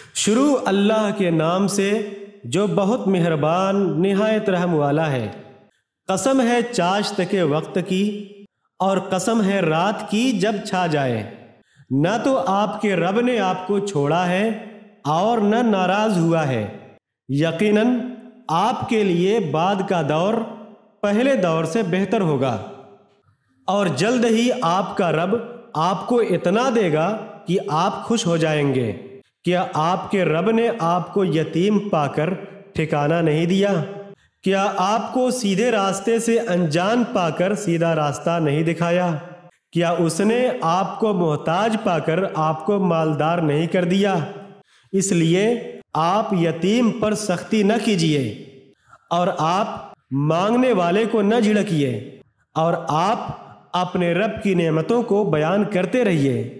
شروع اللہ کے نام سے جو بہت مہربان نہایت رحم والا ہے۔ قسم ہے چاشت کے وقت کی اور قسم ہے رات کی جب چھا جائے۔ نہ تو آپ کے رب نے آپ کو چھوڑا ہے اور نہ ناراض ہوا ہے۔ یقیناً آپ کے لیے بعد کا دور پہلے دور سے بہتر ہوگا، اور جلد ہی آپ کا رب آپ کو اتنا دے گا کہ آپ خوش ہو جائیں گے۔ کیا آپ کے رب نے آپ کو یتیم پا کر ٹھکانہ نہیں دیا؟ کیا آپ کو سیدھے راستے سے انجان پا کر سیدھا راستہ نہیں دکھایا؟ کیا اس نے آپ کو محتاج پا کر آپ کو مالدار نہیں کر دیا؟ اس لیے آپ یتیم پر سختی نہ کیجیے، اور آپ مانگنے والے کو نہ جھڑکیے، اور آپ اپنے رب کی نعمتوں کو بیان کرتے رہیے۔